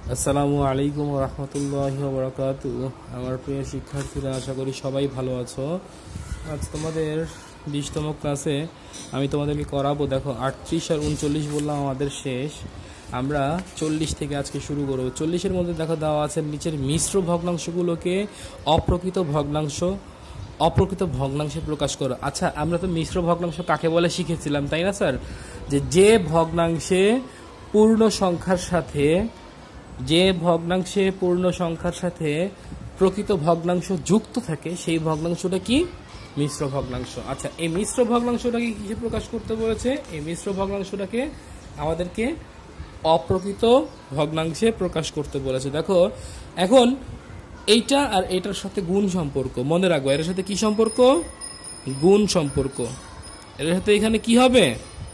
আসসালামু আলাইকুম রহমতুল্লাহি ওয়া বারাকাতুহু। আমার প্রিয় শিক্ষার্থীরা, আশা করি সবাই ভালো আছো। আজ তোমাদের 20তম ক্লাসে আমি তোমাদেরকে করাবো। দেখো 38 আর 39 বললাম আমাদের শেষ, আমরা 40 থেকে আজকে শুরু করবো। 40-এর মধ্যে দেখো দেওয়া আছে নিচের মিশ্র ভগ্নাংশগুলোকে অপ্রকৃত ভগ্নাংশে প্রকাশ করো। আচ্ছা, আমরা তো মিশ্র ভগ্নাংশ কাকে বলে শিখেছিলাম, তাই না স্যার? যে ভগ্নাংশে পূর্ণ সংখ্যার সাথে প্রকৃত ভগ্নাংশ যুক্ত থাকে সেই ভগ্নাংশটা কি? মিশ্র ভগ্নাংশ। আচ্ছা, এই মিশ্র ভগ্নাংশটাকে কিসে প্রকাশ করতে বলেছে? এই মিশ্র ভগ্নাংশটাকে আমাদেরকে অপ্রকৃত ভগ্নাংশে প্রকাশ করতে বলেছে। দেখো এখন এইটা আর এটার সাথে গুণ সম্পর্ক মনে রাখবো। এর সাথে কি সম্পর্ক? গুণ সম্পর্ক। এর সাথে এখানে কি হবে?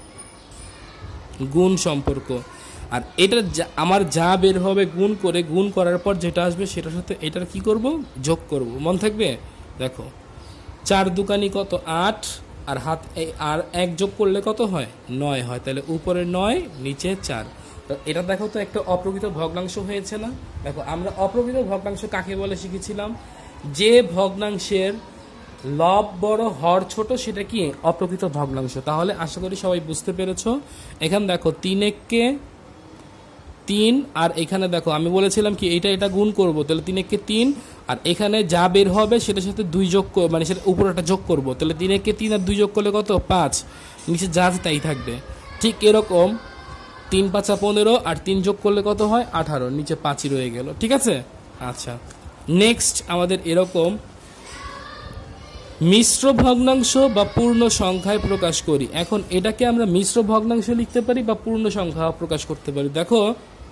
গুণ সম্পর্ক। আর এটা আমার যা বের হবে গুণ করার পর যেটা আসবে সেটার সাথে এটার কি করব? যোগ করব। মন থাকবে? দেখো 4 দুকানি কত? 8, আর 1 যোগ করলে কত হয়? 9 হয়। তাহলে উপরে 9 নিচে 4। তো এটা দেখো তো একটা অপ্রকৃত ভগ্নাংশ হয়েছে না? দেখো আমরা অপ্রকৃত ভগ্নাংশ কাকে বলে শিখেছিলাম? যে ভগ্নাংশের লব বড় হর ছোট সেটা কি? অপ্রকৃত ভগ্নাংশ। তাহলে আশা করি সবাই বুঝতে পেরেছো। এখানে দেখো 3 এককে 3, আর এখানে দেখো আমি বলেছিলাম কি এটা গুণ করব, তাহলে 3 এককে 3, আর এখানে যা বের হবে সেটার সাথে 2 যোগ মানে সেটা উপরে একটা যোগ করব, তাহলে 3 এককে 3 আর 2 যোগ করলে কত? 5। নিচে যা আছে তাই থাকবে। ঠিক এরকম 3 5 15, আর 3 যোগ করলে কত হয়? 18, নিচে 5ই রয়ে গেল। ঠিক আছে। আচ্ছা, নেক্সট আমাদের এরকম মিশ্র ভগ্নাংশ বা পূর্ণ সংখ্যায় প্রকাশ করি। এখন এটাকে আমরা মিশ্র ভগ্নাংশ লিখতে পারি বা পূর্ণ সংখ্যা প্রকাশ করতে পারি। দেখো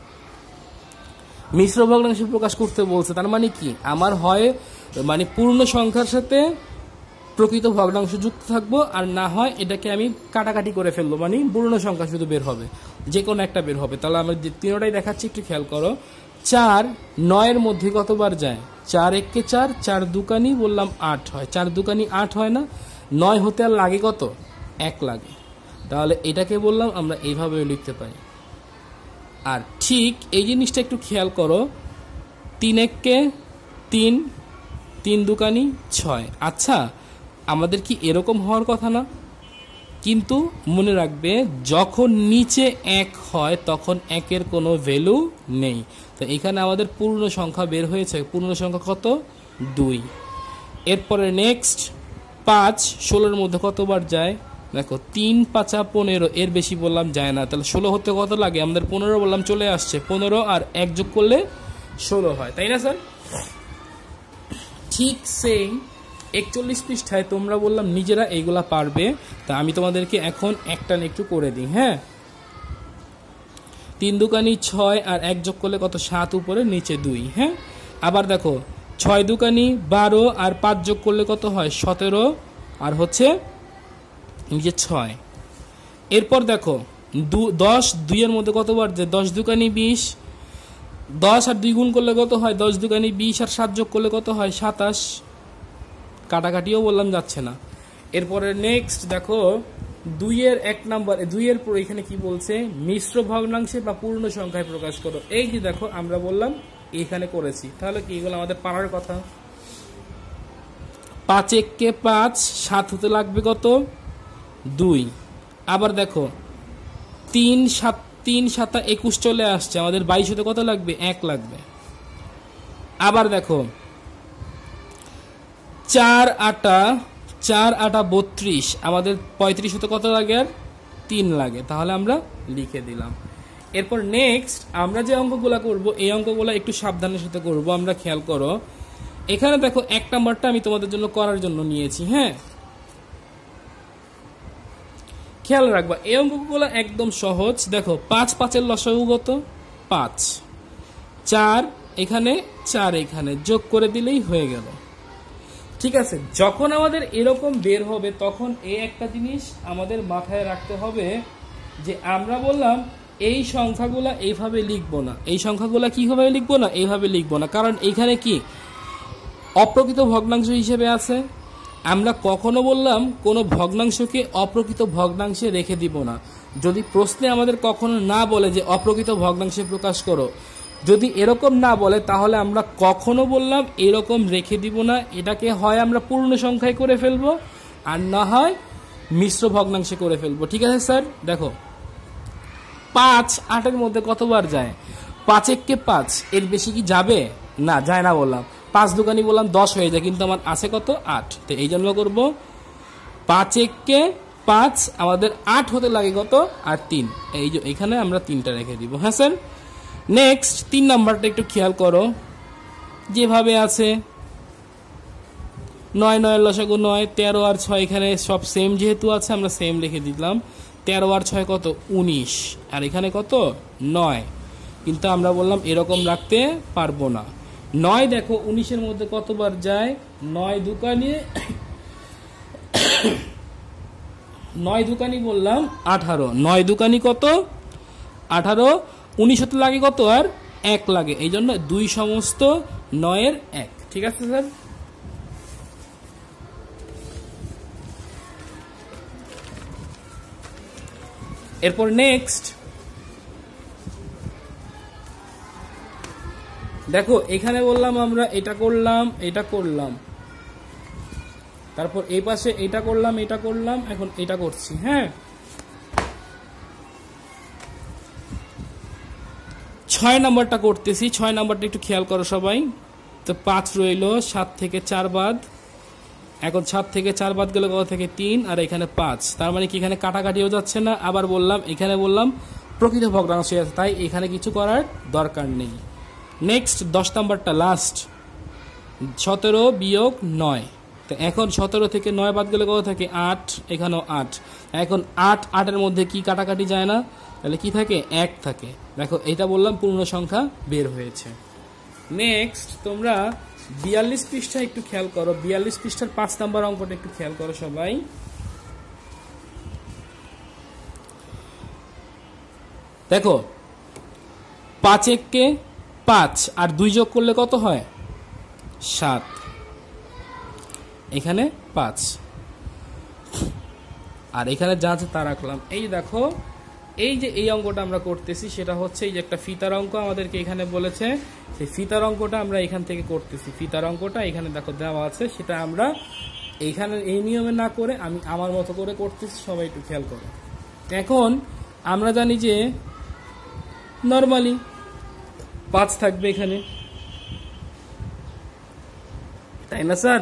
মিশ্র ভগ্নাংশ প্রকাশ করতে বলছে, তার মানে কি? আমার হয় মানে পূর্ণ সংখ্যার সাথে প্রকৃত ভগ্নাংশ যুক্ত থাকবো, আর না হয় এটাকে আমি কাটাকাটি করে ফেলবো, মানে পূর্ণ সংখ্যা শুধু বের হবে, যে কোনো একটা বের হবে। তাহলে আমরা তিনটাই দেখাচ্ছি, একটু খেয়াল করো। 4 9-এর মধ্যে কতবার যায়? 4 এককে 4, 4 দুকানি বললাম 8 হয়। 4 দুকানি 8 হয় না? 9 হতে আর লাগে কত? 1 লাগে। তাহলে এটাকে বললাম আমরা এইভাবে লিখতে পারি। আর ঠিক এই জিনিসটা একটু খেয়াল করো, 3 এককে 3, 3 দুকানি 6। আচ্ছা, আমাদের কি এরকম হওয়ার কথা না? কিন্তু মনে রাখবে, যখন নিচে 1 হয় তখন 1-এর কোনো ভ্যালু নেই। তো এখানে আমাদের পূর্ণ সংখ্যা বের হয়েছে। পূর্ণ সংখ্যা কত? 2। এরপরে নেক্সট 5 16-এর মধ্যে কতবার যায়? দেখো 3 5 15, এর বেশি বললাম যায় না। তাহলে 16 হতে কত লাগে? আমাদের 15 বললাম, চলে আসছে 15, আর 1 যোগ করলে 16 হয়, তাই না স্যার? ঠিক সেম 41 পৃষ্ঠায় তোমরা বললাম নিজেরা এইগুলা পারবে। তা আমি তোমাদেরকে এখন একটা একটু করে দিই। হ্যাঁ, 3 দুকানি 6, আর 1 যোগ করলে কত? 7, উপরে নিচে 2। হ্যাঁ, আবার দেখো 6 দুকানি 12, আর 5 যোগ করলে কত হয়? 17, আর হচ্ছে নিচে 6। এরপর দেখো 10 2-এর মধ্যে কতবার যায়? 10 দুকানি 20, 10 আর 2 গুণ করলে কত হয়? 10 দুকানি 20, আর 7 যোগ করলে কত হয়? 27। কাটাকাটিও বললাম যাচ্ছে না। এরপরে নেক্সট দেখো 2-এর 1 নাম্বার, 2-এর পর এখানে কি বলছে? মিশ্র ভগ্নাংশে বা পূর্ণ সংখ্যায় প্রকাশ করো। এই যে দেখো আমরা বললাম এখানে করেছি, তাহলে কি এগুলো আমাদের পারার কথা। 5 এককে 5, 7 হতে লাগবে কত? 2। আবার দেখো 3 7 21 চলে আসছে, আমাদের 22 হতে কত লাগবে? 1 লাগবে। আবার দেখো 4 8 32, আমাদের 35 হতে কত লাগে? আর 3 লাগে। তাহলে আমরা লিখে দিলাম। এরপর নেক্সট আমরা যে অঙ্কগুলো করব, এই অঙ্কগুলো একটু সাবধানের সাথে করব। আমরা খেয়াল করো, এখানে দেখো 1 নাম্বারটা আমি তোমাদের জন্য করার জন্য নিয়েছি। হ্যাঁ, খেয়াল রাখবা এই অঙ্কগুলো একদম সহজ। দেখো 5 5-এর লসাগু কত? 5। 4 এখানে, 4 এখানে, যোগ করে দিলেই হয়ে গেল। ঠিক আছে, যখন আমাদের এরকম বের হবে তখন এই একটা জিনিস আমাদের মাথায় রাখতে হবে যে আমরা বললাম এই সংখ্যাগুলা এইভাবে লিখবো না। এই সংখ্যাগুলা কিভাবে লিখবো না? এইভাবে লিখবো না, কারণ এইখানে কি অপ্রকৃত ভগ্নাংশ হিসেবে আছে। আমরা কখনো বললাম কোনো ভগ্নাংশকে অপ্রকৃত ভগ্নাংশে রেখে দিব না। যদি প্রশ্নে আমাদের কখনো না বলে যে অপ্রকৃত ভগ্নাংশে প্রকাশ করো, যদি এরকম না বলে তাহলে আমরা কখনো বললাম এরকম রেখে দিব না, এটাকে হয় আমরা পূর্ণ সংখ্যায় করে ফেলবো আর না হয় মিশ্র ভগ্নাংশে করে ফেলবো। ঠিক আছে স্যার? দেখো 5 8-এর মধ্যে কতবার যায়? 5 একে 5, এর বেশি কি যাবে? না, যায় না বললাম। 5 দুকানি বললাম 10 হয়ে যায়, কিন্তু আমার আছে কত? 8। তো এই জন্য করবো 5 একে 5, আমাদের 8 হতে লাগে কত? আর 3। এই যে এখানে আমরা 3টা রেখে দিব। হ্যাঁ স্যার? নেক্সট 3 নাম্বারটা একটু খেয়াল করো, যেভাবে আছে 9 9 লসাগু 9, 13 আর 6 এখানে সব সেম যেহেতু আছে আমরা সেম লিখে দিলাম। 13 আর 6 কত? 19, আর এখানে কত? 9। কিন্তু আমরা বললাম এরকম রাখতে পারবো না। 9 দেখো 19-এর মধ্যে কতবার যায়? 9 দুকানি 9 দুকানি বললাম 18, 9 দুকানি কত? 18, 19 হতে লাগে কত? আর 1 লাগে, এই জন্য 2 সমস্ত 9-এর 1। ঠিক আছে স্যার? এরপর নেক্সট দেখো এখানে বললাম আমরা এটা করলাম, এটা করলাম, তারপর এই পাশে এটা করলাম, এটা করলাম, এখন এটা করছি। হ্যাঁ, 6 নাম্বারটা করতেছি। 6 নাম্বারটা একটু খেয়াল করো সবাই। তো 5 রইল, 7 থেকে 4 বাদ। এখন 7 থেকে 4 বাদ গেলে কত থেকে? 3, আর এখানে 5। তার মানে কি এখানে কাটাকাটিও যাচ্ছে না। আবার বললাম এখানে বললাম প্রকৃত ভগ্নাংশ আছে, তাই এখানে কিছু করার দরকার নেই। নেক্সট 10 নাম্বারটা লাস্ট, 17 বিয়োগ 9। তো এখন 17 থেকে 9 বাদ গেলে কত থাকে? 8, এখানেও 8। এখন 8 8-এর মধ্যে কি কাটাকাটি যায় না, তাহলে কি থাকে? 1 থাকে। দেখো এটা বললাম পূর্ণ সংখ্যা বের হয়েছে। নেক্সট তোমরা 42 পৃষ্ঠা একটু খেয়াল করো। 42 পৃষ্ঠার 5 নাম্বার অঙ্কটা একটু খেয়াল করো সবাই। দেখো 5 একে 5 আর 2 যোগ করলে কত হয়? 7। এখানে 5 আর এখানে যা আছে তা রাখলাম। এই দেখো এই যে এই অঙ্কটা আমরা করতেছি সেটা হচ্ছে এই যে একটা ফিতার অঙ্ক আমাদেরকে এখানে বলেছে, সেই ফিতার অঙ্কটা আমরা এখান থেকে করতেছি। ফিতার অঙ্কটা এখানে দেখো দেওয়া আছে, সেটা আমরা এইখানে এই নিয়মে না করে আমি আমার মতো করে করতেছি, সবাই একটু খেয়াল করো। এখন আমরা জানি যে নরমালি 5 থাকবে এখানে, তাই না স্যার?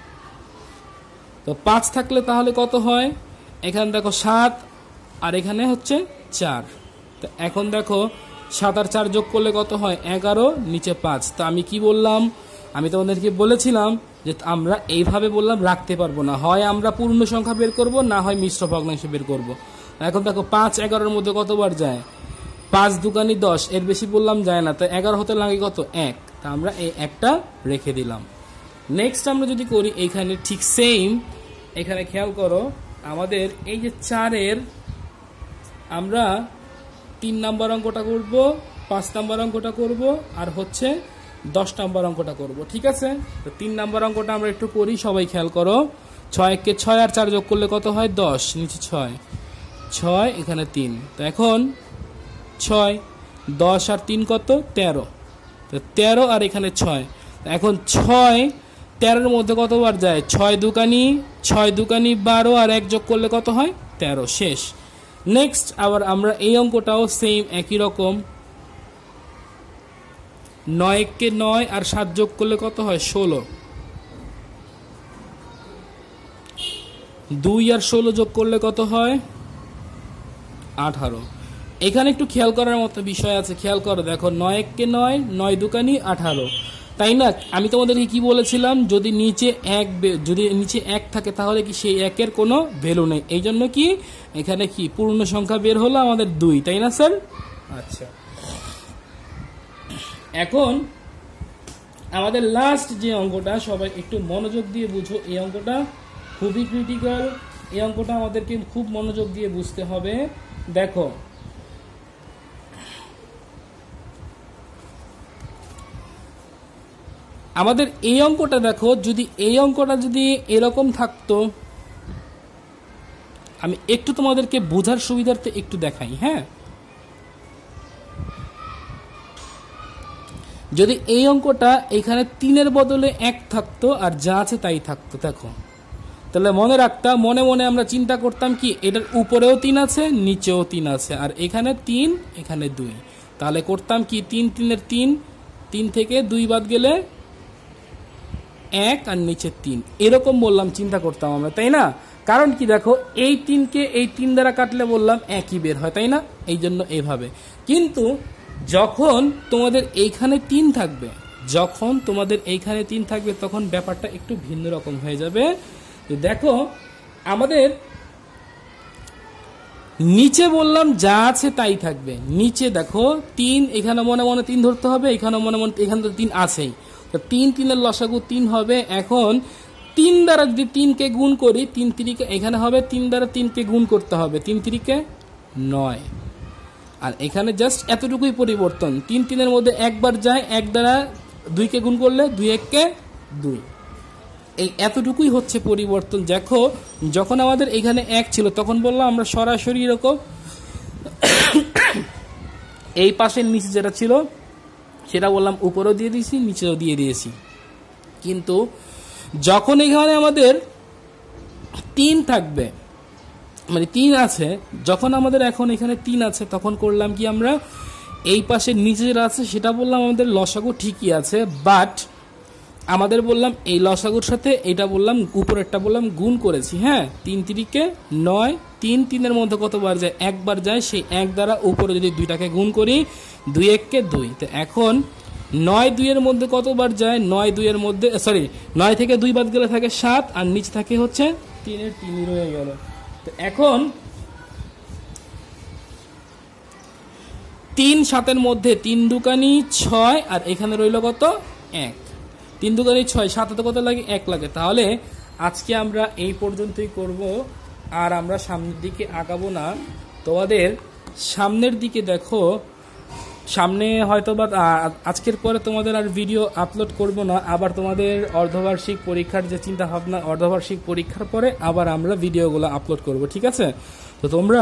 তো 5 থাকলে তাহলে কত হয়? এখানে দেখো 7 আর এখানে হচ্ছে 4। তো এখন দেখো 7 আর 4 যোগ করলে কত হয়? 11, নিচে 5। তো আমি কি বললাম? আমি তোমাদেরকে বলেছিলাম যে আমরা এইভাবে বললাম রাখতে পারবো না, হয় আমরা পূর্ণ সংখ্যা বের করব, না হয় মিশ্র ভগ্নাংশ বের করব। এখন দেখো 5 11-এর মধ্যে কতবার যায়? 5 দুকানি 10, এর বেশি বললাম যায় না। তো 11 হতে লাগে কত? 1। তা আমরা এই একটা রেখে দিলাম। নেক্সট আমরা যদি করি এইখানে ঠিক সেম, এখানে খেয়াল করো আমাদের এই যে 4-এর আমরা 3 নাম্বার অঙ্কটা করব, 5 নাম্বার অঙ্কটা করব, আর হচ্ছে 10 নাম্বার অঙ্কটা করব। ঠিক আছে? তো 3 নাম্বার অঙ্কটা আমরা একটু করি, সবাই খেয়াল করো। 6 একে 6 আর 4 যোগ করলে কত হয়? 10, নিচে 6 6, এখানে 3। তো এখন 6 10 আর 3 কত? 13। তো 13 আর এখানে 6। এখন 6 13-এর মধ্যে কতবার যায়? 6 দুকানি 12 আর 1 যোগ করলে কত হয়? 13। শেষ। নেক্সট আবার আমরা এই অঙ্কটাও সেম একই রকম। 9 একে 9 আর 7 যোগ করলে কত হয়? 16। 2 আর 16 যোগ করলে কত হয়? 18। এখানে একটু খেয়াল করার মতো বিষয় আছে, খেয়াল করো। দেখো 9 একে 9, 9 দুকানি 18, তাই না? আমি তোমাদেরকে কি বলেছিলাম? যদি নিচে 1 থাকে তাহলে কি সেই 1-এর কোনো ভ্যালু নেই, এই জন্য কি এখানে কি পূর্ণ সংখ্যা বের হলো আমাদের 2, তাই না স্যার? আচ্ছা, এখন আমাদের লাস্ট যে অঙ্কটা, সবাই একটু মনোযোগ দিয়ে বুঝো। এই অঙ্কটা খুবই ক্রিটিক্যাল, এই অঙ্কটা আমাদেরকে খুব মনোযোগ দিয়ে বুঝতে হবে। দেখো আমাদের এই অঙ্কটা, দেখো যদি এই অঙ্কটা যদি এরকম থাকতো, আমি একটু তোমাদেরকে বোঝার সুবিধার্থে একটু দেখাই। হ্যাঁ, যদি এই অঙ্কটা এখানে 3-এর বদলে 1 থাকতো আর যা আছে তাই থাকতো, দেখো তাহলে মনে রাখতাম, মনে মনে আমরা চিন্তা করতাম কি এটার উপরেও 3 আছে নিচেও 3 আছে আর এখানে 3 এখানে 2, তাহলে করতাম কি 3 3-এর 3, 3 থেকে 2 বাদ গেলে 1 আর নিচে 3, এরকম বললাম চিন্তা করতাম আমরা, তাই না? কারণ কি দেখো এই 3কে এই 3 দ্বারা কাটলে বললাম একই বের হয়, তাই না? এই জন্য এইভাবে। কিন্তু যখন তোমাদের এইখানে 3 থাকবে, যখন তোমাদের এইখানে 3 থাকবে তখন ব্যাপারটা একটু ভিন্ন রকম হয়ে যাবে। দেখো আমাদের নিচে বললাম যা আছে তাই থাকবে, নিচে দেখো 3, এখানে মনে মনে 3 ধরতে হবে, এখানে মনে মনে, এখানে তো 3 আছেই, তো 3 3-এর লসাগু 3 হবে। এখন 3 দ্বারা যদি 3কে গুণ করি, 3 3-কে এখানে হবে, 3 দ্বারা 3কে গুণ করতে হবে, 3 3-কে 9, আর এখানে জাস্ট এতটুকুই পরিবর্তন, 3 3-এর মধ্যে একবার যায়, 1 দ্বারা 2কে গুণ করলে 2 1-কে 2, এই এতটুকুই হচ্ছে পরিবর্তন। দেখো যখন আমাদের এখানে 1 ছিল তখন বললাম আমরা সরাসরি এরকম এই পাশের নিচে যেটা ছিল সেটা বললাম উপরেও দিয়ে দিয়েছি নিচেও দিয়ে দিয়েছি। কিন্তু যখন এখানে আমাদের 3 থাকবে, মানে 3 আছে, যখন আমাদের এখন এখানে 3 আছে তখন করলাম কি আমরা এই পাশের নিচে যেটা আছে সেটা বললাম আমাদের লসাগু ঠিকই আছে, বাট আমাদের বললাম এই লসাগুর সাথে এটা বললাম উপরেরটা বললাম গুণ করেছি। হ্যাঁ, 3 3-কে 9, 3 3-এর মধ্যে কতবার যায়? একবার যায়, সেই 1 দ্বারা উপরে যদি 2টাকে গুণ করি 2 1-কে 2, তো এখন 9 2-এর মধ্যে কতবার যায়? 9 2-এর মধ্যে 9 থেকে 2 বাদ গেলে থাকে 7 আর নিচে থাকে হচ্ছে 3-এর 3 রয়ে গেল। তো এখন 3 7-এর মধ্যে 3 দুকানি 6 আর এখানে রইল কত? 1, 3 দুকানি 6, 7 তো কত লাগে? 1 লাগে। তাহলে আজকে আমরা এই পর্যন্তই করব, আর আমরা সামনের দিকে আগাবো না। তোমাদের সামনের দিকে দেখো, সামনে হয়তো বা আজকের পরে তোমাদের আর ভিডিও আপলোড করব না, আবার তোমাদের অর্ধবার্ষিক পরীক্ষার যে চিন্তা ভাবনা, অর্ধবার্ষিক পরীক্ষার পরে আবার আমরা ভিডিওগুলো আপলোড করব, ঠিক আছে? তো তোমরা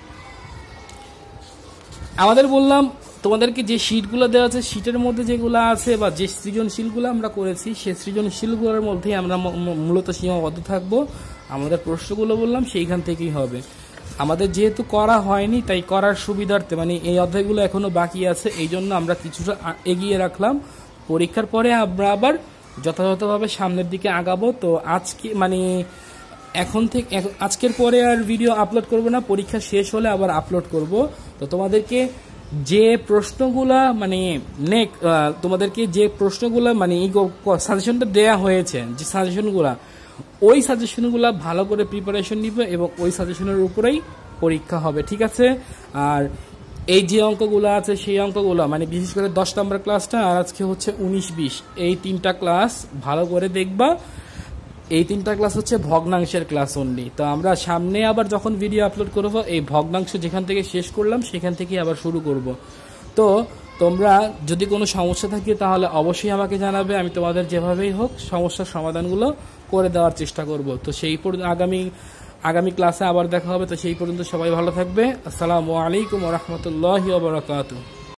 আমাদের বললাম তোমাদেরকে যে শীটগুলো দেওয়া আছে শীটের মধ্যে যেগুলো আছে বা যে সৃজনশীলগুলো আমরা করেছি সেই সৃজনশীলগুলোর মধ্যে আমরা মূলত সীমাবদ্ধ থাকবো। আমাদের প্রশ্নগুলো বললাম সেইখান থেকেই হবে। আমাদের যেহেতু করা হয়নি তাই করার সুবিধার্থে, মানে এই অধ্যায়গুলো এখনো বাকি আছে, এই জন্য আমরা কিছুটা এগিয়ে রাখলাম। পরীক্ষার পরে আমরা আবার যথাযথভাবে সামনের দিকে আগাবো। তো আজকে মানে এখন থেকে আজকের পরে আর ভিডিও আপলোড করব না, পরীক্ষা শেষ হলে আবার আপলোড করব। তো তোমাদেরকে যে প্রশ্নগুলা মানে তোমাদেরকে যে প্রশ্নগুলা মানে এই সাজেশনটা দেয়া হয়েছে, যে সাজেশনগুলা, ওই সাজেশনগুলা ভালো করে প্রিপারেশন নিবে এবং ওই সাজেশনের উপরেই পরীক্ষা হবে, ঠিক আছে? আর এই যে অঙ্কগুলো আছে সেই অঙ্কগুলো মানে বিশেষ করে 10 নম্বর ক্লাসটা আর আজকে হচ্ছে 19-20, এই 3টা ক্লাস ভালো করে দেখবা। এই 3টা ক্লাস হচ্ছে ভগ্নাংশের ক্লাস অনলি। তো আমরা সামনে আবার যখন ভিডিও আপলোড করব এই ভগ্নাংশ যেখান থেকে শেষ করলাম সেখান থেকে আবার শুরু করব। তো তোমরা যদি কোনো সমস্যা থাকে তাহলে অবশ্যই আমাকে জানাবে, আমি তোমাদের যেভাবেই হোক সমস্যার সমাধানগুলো করে দেওয়ার চেষ্টা করব। তো সেই আগামী ক্লাসে আবার দেখা হবে। তো সেই পর্যন্ত সবাই ভালো থাকবে। আসসালামু আলাইকুম ওয়া রাহমাতুল্লাহি ওয়া বারাকাতুহু।